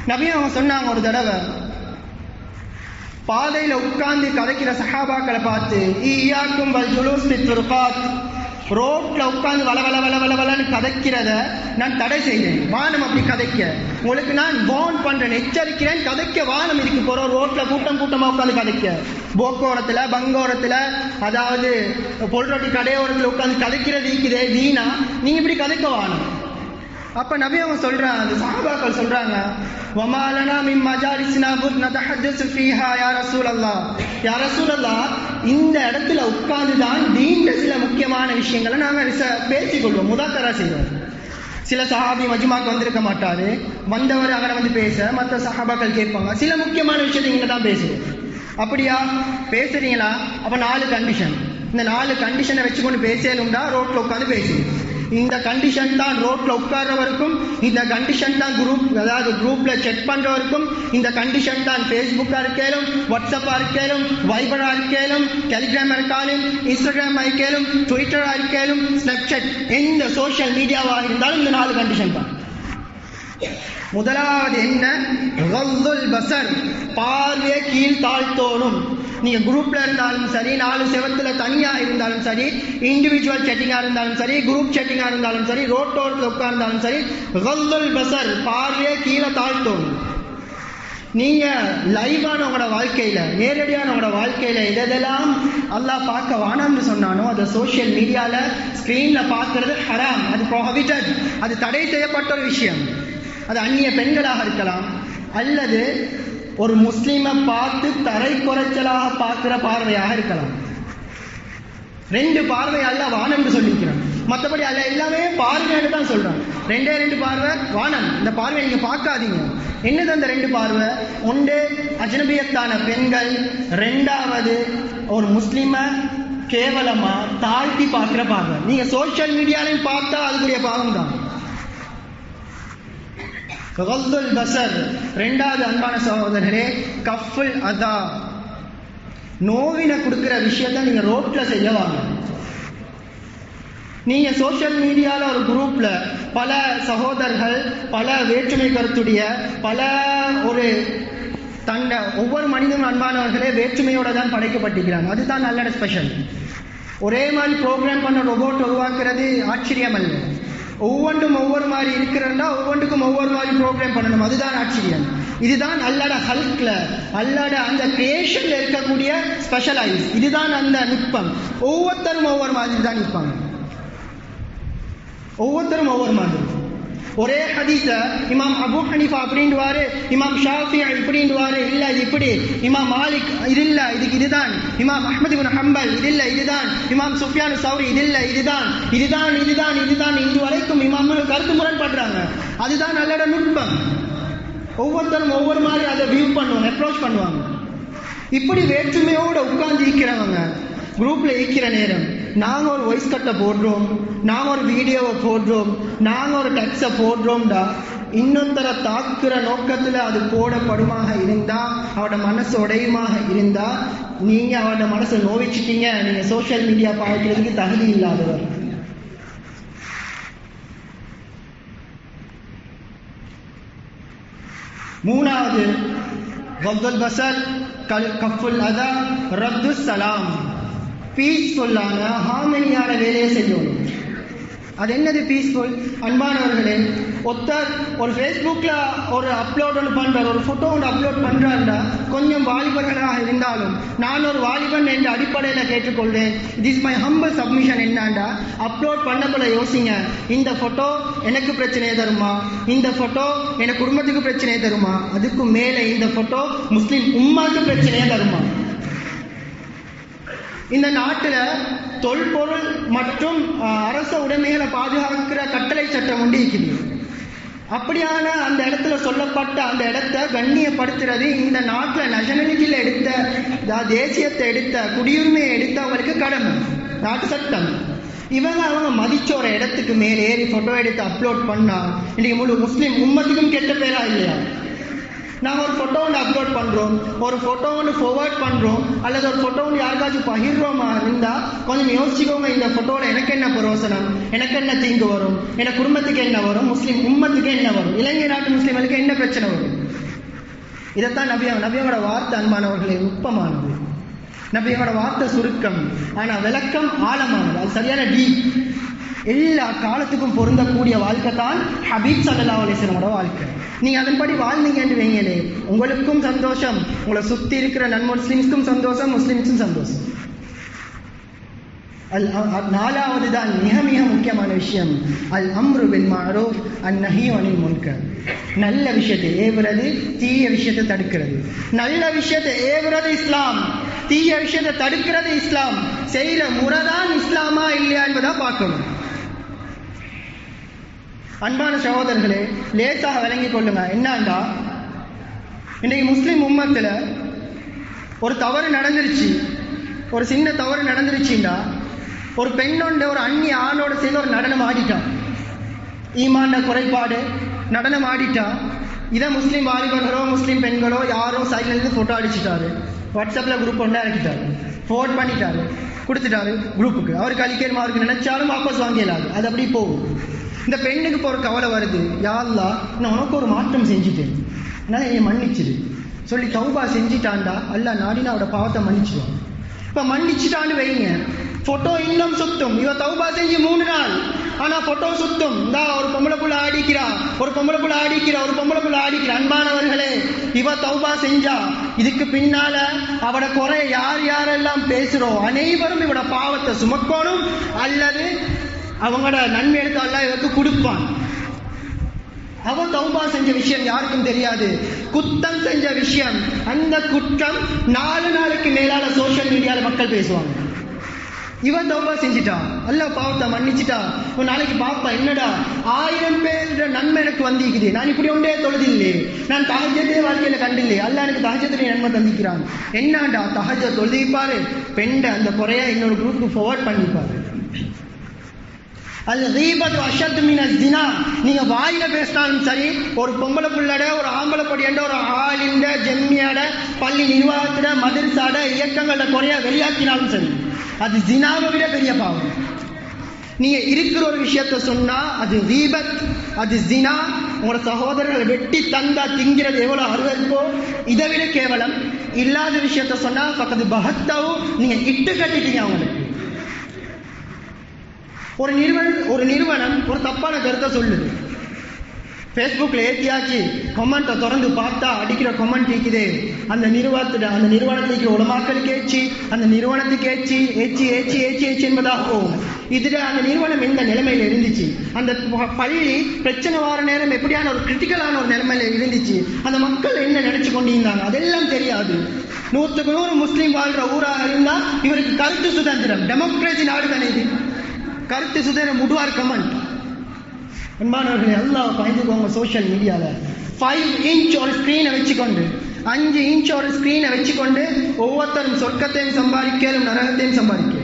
நபி அவங்க சொன்னாங்க ஒரு தடவை, பாதையில உட்கார்ந்து கதைக்கிற சஹாபாக்களை பார்த்து, ஈயாக்கும் வல் ஜுலூஸ் ஃபி துர்காத், ரோட்ல உட்கார்ந்து வள வள வள வள வளன்னு கதைக்கிறத நான் தடை செய்தேன். வானம் அப்படி கதைக்க உங்களுக்கு நான் வார்ன் பண்றேன், எச்சரிக்கிறேன். கதைக்க வானம் இதுக்கு போறோம். ரோட்ல கூட்டம் கூட்டமா உட்காந்து கதைக்க, போக்கோரத்துல பங்கோரத்துல, அதாவது பொருளொட்டி கடையோரத்துல உட்காந்து கதைக்கிறது இருக்குதே வீணா, நீங்க இப்படி கதைக்க வானம். அப்ப நபி அவங்க சொல்றாங்க, அந்த சஹாபாக்கள் சொல்றாங்க, வமாலனா மின் மஜாலிஸ்னா புத் நதஹத்தஸு ஃபீஹா யா ரசூலல்லாஹ், யா ரசூலல்லாஹ், இந்த இடத்துல உட்கார்ந்து தான் தீன்ல சில முக்கியமான விஷயங்களை நாங்க பேசிக்கொள்வோம், முதாக்கரா செய்வோம். சில சஹாபி மஜ்மாக்கு வந்திருக்க மாட்டாரு, வந்தவர் அங்கே வந்து பேச மற்ற சஹாபாக்கள் கேட்பாங்க, சில முக்கியமான விஷயத்தை இங்க தான் பேசுவோம். அப்படியா பேசுறீங்களா? அப்ப 4 கண்டிஷன், இந்த 4 கண்டிஷனை வச்சுக்கொண்டு பேசலும்டா ரோட்ல உட்காந்து பேசுவோம். இந்த கண்டிஷன் தான் ரோட்ல உட்கார்றவருக்கும், இந்த கண்டிஷன் தான் குரூப், அதாவது குரூப்ல செக் பண்றவருக்கும், இந்த கண்டிஷன் தான் ஃபேஸ்புக்கா இருக்கேலும், வாட்ஸ்அப்பா இருக்கேலும், வைபரா இருக்கேலும், டெலிகிராம் இருக்காலும், இன்ஸ்டாகிராம் இருக்கேலும், ட்விட்டரா இருக்கேலும், ஸ்னாப்சாட், எந்த சோசியல் மீடியாவா இருந்தாலும் இந்த 4 கண்டிஷன் தான். முதலாவது என்ன? கல்துல் பஸர், பார்வையை கீழ் தாழ்த்தோணும். நீங்க குரூப்ல இருந்தாலும் சரி, 4 செவத்துல தனியா இருந்தாலும் சரி, இண்டிவிஜுவல் செட்டிங்கா இருந்தாலும் சரி, குரூப் செட்டிங்கா இருந்தாலும் சரி, ரோட்டோரத்தில் உட்கார்ந்தாலும் சரி, கல்துல் பஸர், பார்வையை கீழே தாழ்த்தோணும். நீங்க லைவான உங்களோட வாழ்க்கையில, நேரடியான உங்களோட வாழ்க்கையில எதெல்லாம் அல்லாஹ் பார்க்க வானான்னு சொன்னானோ அதை சோசியல் மீடியால ஸ்கிரீன்ல பார்க்கறது ஹராம், அது ப்ரோஹிபிட்டட், அது தடை செய்யப்பட்ட ஒரு விஷயம். அது அந்நிய பெண்களாக இருக்கலாம், அல்லது ஒரு முஸ்லிமை பார்த்து தரை குறைச்சலாக பார்க்கிற பார்வையாக இருக்கலாம். 2 பார்வை அல்ல வானம் என்று சொல்லிக்கிறான், மற்றபடி அல்ல எல்லாமே பார்வைன்னு தான் சொல்றான். 2 பார்வை வானம், இந்த பார்வை நீங்க பார்க்காதீங்க. என்னது அந்த 2 பார்வை? ஒன்று அஜ்னபியத்தான பெண்கள், 2வது ஒரு முஸ்லிம கேவலமா தாழ்த்தி பார்க்கிற பார்வை. நீங்க சோசியல் மீடியாலையும் பார்த்தா அதுக்குரிய பாவம் தான். கல்துல் பஸர். 2வது அன்பான சகோதரரே, கஃபுல் அதா, நோவினை கொடுக்கிற விஷயத்த நீங்க ரோட்ல செய்யவாங்க. நீங்க சோசியல் மீடியால ஒரு குரூப்ல பல சகோதரர்கள், பல வேற்றுமை கருத்துடைய, பல ஒரு தன்னை ஒவ்வொரு மனிதனும் அன்பானவர்களே வேற்றுமையோட தான் படைக்கப்பட்டிருக்கிறாங்க. அதுதான் நல்ல ஸ்பெஷல். ஒரே மாதிரி ப்ரோக்ராம் பண்ண ரோபோட் உருவாக்குறது ஆச்சரியம் அல்ல. ஒவ்வொன்றும் ஒவ்வொரு மாதிரி இருக்கிறதா, ஒவ்வொன்றுக்கும் ஒவ்வொரு மாதிரி ப்ரோக்ராம் பண்ணணும், அதுதான் ஆச்சரியம். இதுதான் அல்லாட ஹல்க்ல, அல்லாட அந்த கிரியேஷன்ல இருக்கக்கூடிய ஸ்பெஷலைஸ். இதுதான் அந்த நுட்பம். ஒவ்வொருத்தரும் ஒவ்வொரு மாதிரி தான் நிற்பாங்க, ஒவ்வொருத்தரும் ஒவ்வொரு மாதிரி. ஒரே ஹதீஸ இமாம் அபு ஹனீஃபா அப்படின்டுவாரு, இமாம் ஷாஃபி இப்படின்டுவாரு, இல்ல இது இப்படி, இமாம் மாலிக் இது இல்ல இதுக்கு இதுதான், இமாம் அஹ்மது இப்னு ஹம்பல் இது இல்ல இதுதான், இமாம் சுஃபியான் சௌரி இது இல்ல இதுதான், இதுதான் இதுதான் இதுதான், இன்று வரைக்கும் இமாம்கள் கருத்து முரண்படுறாங்க. அதுதான் நல்ல நுட்பம். ஒவ்வொருத்தரும் ஒவ்வொரு மாதிரி அதை வியூ பண்ணுவாங்க, அப்ரோச் பண்ணுவாங்க. இப்படி வேற்றுமையோட உட்கார்ந்து இருக்கிறவங்க குரூப்ல இருக்கிற நேரம், நாங்க ஒரு வாய்ஸ் கட்டை போடுறோம், நாங்க ஒரு வீடியோவை போடுறோம், நாங்க ஒரு டெக்ஸ்ட போடுறோம்டா, இன்னொருத்தரை தாக்குற நோக்கத்துல அது போடப்படுமாக இருந்தா, அவட மனசு உடையுமாக இருந்தா, நீங்க அவட மனசை நோவிச்சிட்டீங்க, நீங்க சோசியல் மீடியா பார்க்கறதுக்கு தகுதி இல்லாதவர். மூணாவது கல்துல் பஸர், கஃபுல் அதா, ரத்து சலாம், பீஸ்ஃபுல்லான ஹார்மனியான வேலையை செய்யணும். அது என்னது பீஸ்ஃபுல்? அன்பானவர்களே, ஒருத்தர் ஒரு ஃபேஸ்புக்ல ஒரு அப்லோட் ஒன்று பண்றார், ஒரு போட்டோ ஒன்று அப்லோட் பண்றாருன்னா, கொஞ்சம் வாலிபர்களாக இருந்தாலும் நான் ஒரு வாலிபன் என்ற அடிப்படையில் கேட்டுக்கொள்வேன். திஸ் மை ஹம்பிள் சப்மிஷன் என்னண்டா, அப்லோட் பண்ணக்குள்ள யோசிங்க, இந்த போட்டோ எனக்கு பிரச்சனையை தருமா, இந்த போட்டோ எனக்கு குடும்பத்துக்கு பிரச்சனையை தருமா, அதுக்கு மேலே இந்த போட்டோ முஸ்லிம் உம்மாக்கு பிரச்சனையை தருமா. இந்த நாட்டில் தொல்பொருள் மற்றும் அரச உடைமைகளை பாதுகாக்கிற கட்டளை சட்டம் ஒன்று இருக்குது. அப்படியான அந்த இடத்துல சொல்லப்பட்ட அந்த இடத்தை கண்ணியப்படுத்துறது இந்த நாட்டில் நேஷனாலிட்டியில் எடுத்த, தேசியத்தை எடுத்த, குடியுரிமையை எடுத்தவங்களுக்கு கடமை, நாட்டு சட்டம். அவங்க மதிச்ச ஒரு இடத்துக்கு மேலே ஏறி போட்டோ எடுத்து அப்லோட் பண்ணா இன்னைக்கு முழு முஸ்லிம் உம்மத்துக்கும் கெட்ட பேரா இல்லையா? நாங்க ஒரு போட்டோ ஒன்று அப்லோட் பண்றோம், ஒரு போட்டோ ஒன்று ஃபார்வர்ட் பண்றோம், அல்லது ஒரு போட்டோ ஒன்று யாருக்காச்சும் பகிர்றோமா இருந்தா கொஞ்சம் யோசிக்கோங்க, இந்த போட்டோல எனக்கு என்ன பிரயோசனம், எனக்கு என்ன தீங்கு வரும், என் குடும்பத்துக்கு என்ன வரும், முஸ்லிம் உம்மத்துக்கு என்ன வரும், இலங்கை நாட்டு முஸ்லிம்களுக்கு என்ன பிரச்சனை வரும். இதைத்தான் நபியோட வார்த்தை அன்பானவர்களே நுட்பமானது. நபியோட வார்த்தை சுருக்கம், ஆனா விளக்கம் ஆழமானது. அது சரியான டீப். எல்லா காலத்துக்கும் பொருந்தக்கூடிய வாழ்க்கை தான் ஹபீப் ஸல்லல்லாஹு அலைஹி வஸல்லமோட வாழ்க்கை. நீங்க அதன்படி வாழ்ந்தீங்கன்னு வைங்களே, உங்களுக்கும் சந்தோஷம், உங்களை சுத்தி இருக்கிற முஸ்லிம்ஸ்க்கும் சந்தோஷம், முஸ்லிம்ஸும் சந்தோஷம். நாலாவது தான் மிக மிக முக்கியமான விஷயம், அல் அம்ரு பில் மஅரூஃப் அன் நஹி அனில் முன்கர். நல்ல விஷயத்தை ஏவுறது, தீய விஷயத்தை தடுக்கிறது. நல்ல விஷயத்தை ஏவுறது இஸ்லாம், தீய விஷயத்தை தடுக்கிறது இஸ்லாம். செய்யற முறைதான் இஸ்லாமா இல்லையா என்பதா பார்க்கணும். அன்பான சகோதரர்களே, லேசாக விளங்கிக் கொள்ளுங்க. என்னண்டா, இன்னைக்கு முஸ்லிம் உம்மத்துல ஒரு தவறு நடந்துருச்சு, ஒரு சின்ன தவறு நடந்துருச்சுண்டா, ஒரு பெண்ணோட ஒரு அந்நிய ஆணோட சேர்ந்து ஒரு நடனம் ஆடிட்டான், ஈமான குறைபாடு நடனம் ஆடிட்டா. இதை முஸ்லீம் வாலிபர்களோ முஸ்லீம் பெண்களோ யாரோ சைட்ல இருந்து போட்டோ அடிச்சுட்டாரு, வாட்ஸ்அப்ல குரூப் ஒன்றா இறக்கிட்டாரு, ஃபோர்வர்ட் பண்ணிட்டாரு, கொடுத்துட்டாரு குரூப்புக்கு. அவருக்கு அழிக்கணுமா, அவருக்கு நினைச்சாலும் வாபஸ் வாங்கிடலாது, அது அப்படி போகும். இந்த பெண்ணுக்கு இப்போ ஒரு கவலை வருது, யா அல்லாஹ் நான் உனக்கு ஒரு மாற்றம் செஞ்சுட்டேன், அதனால என்னை மன்னிச்சிடு சொல்லி தௌபா செஞ்சுட்டான்டா, அல்லாஹ் நாடினா அவட பாவத்தை மன்னிச்சுவான். இப்ப மன்னிச்சுட்டான்னு வைங்க, போட்டோ இன்னும் சுத்தும். இவ தௌபா செஞ்சு 3 நாள், ஆனா போட்டோ சுத்தும். இந்த ஒரு பொம்பளை புள்ள ஆடிக்கிறா, ஒரு பொம்பளை புள்ள ஆடிக்கிறா, ஒரு பொம்பளை புள்ள ஆடிக்கிறா. அன்பானவர்களே, இவ தௌபா செஞ்சா இதுக்கு பின்னால அவட குறை யார் யாரெல்லாம் பேசுறோம் அனைவரும் இவட பாவத்தை சுமக்கணும், அல்லது அவங்களோட நன்மை எடுத்து அல்லாஹ் இவருக்கு கொடுப்பான். அவன் தௌபா செஞ்ச விஷயம் யாருக்கும் தெரியாது, குத்தம் செஞ்ச விஷயம். அந்த குற்றம் 4 நாளுக்கு மேலால சோசியல் மீடியால மக்கள் பேசுவாங்க. இவன் தௌபா செஞ்சிட்டா, அல்லாஹ் பாவத்தை மன்னிச்சிட்டா. ஒரு நாளைக்கு பாப்பா, என்னடா 1000 பேர் நன்மை எனக்கு வந்திக்குது, நான் இப்படி ஒன்றே தொழுதில்லையே, நான் தஹஜ்ஜதே வாழ்க்கையில கண்டில்லையே, அல்லாஹ் எனக்கு தஹஜ்ஜத்துடைய நன்மை தந்திக்கிறான். என்னடா தஹஜ்ஜத் தொழுதிப்பாரு, பெண்ட அந்த குறையா இன்னொரு குரூப்புக்கு ஃபார்வர்ட் பண்ணிப்பாரு. அல் கீபத்து அஷத்து மினஸ் ஸினா. நீங்க வாயில பேசினாலும் சரி, ஒரு பொம்பளை புள்ளட, ஒரு ஆம்பளை பொடியண்ட, ஒரு ஆளிண்ட, ஜெம்மியாட, பள்ளி நிர்வாகத்திட, மதரசாட, இயக்கங்களோட குறையா வெளியாக்கினாலும் சரி, அது ஜினாவை விட பெரிய பாவம். நீங்க இருக்கிற ஒரு விஷயத்த சொன்னா அது கீபத், அது ஜினா. உங்களோட சகோதரர்களை வெட்டி தந்தா திங்கிறது எவ்வளவு அருவருப்போ, இதை விட கேவலம். இல்லாத விஷயத்த சொன்னா பக்கத்து பகத்தாவும் நீங்க இட்டு கட்டிட்டீங்க அவங்களுக்கு. ஒரு நிறுவனம் ஒரு தப்பான கருத்தை சொல்லுது, ஃபேஸ்புக்கில் ஏற்றியாச்சு, கமெண்ட்டை திறந்து பார்த்தா அடிக்கிற கமெண்ட் இருக்குது, அந்த நிறுவனத்துக்கு உலமாக்களுக்கு ஏச்சி, அந்த நிறுவனத்துக்கு ஏச்சி ஏச்சி ஏச்சி ஏச்சி ஏச்சி என்பதாக போகும். இதில் அந்த நிறுவனம் எந்த நிலைமையில் இருந்துச்சு, அந்த பள்ளி பிரச்சனை வார நேரம் எப்படியான ஒரு கிரிட்டிக்கலான ஒரு நிலைமையில இருந்துச்சு, அந்த மக்கள் என்ன நினைச்சு கொண்டிருந்தாங்க, அதெல்லாம் தெரியாது. 100க்கு 100 முஸ்லீம் வாழ்ற ஊராக இருந்தா இவருக்கு கருத்து சுதந்திரம், டெமோக்ரஸி நாடு தானே இது, கருத்து சுதந்திரம் முடுவார் கமெண்ட். அன்பானவர்களே, அல்லாஹ் பயந்துக்கோங்க. சோசியல் மீடியால 5 இன்ச் ஒரு ஸ்கிரீனை வச்சுக்கொண்டு, 5 இன்ச் ஒரு ஸ்கிரீனை வச்சுக்கொண்டு ஒவ்வொருத்தரும் சொர்க்கத்தையும் சம்பாதிக்கலும் நரகத்தையும் சம்பாதிக்க.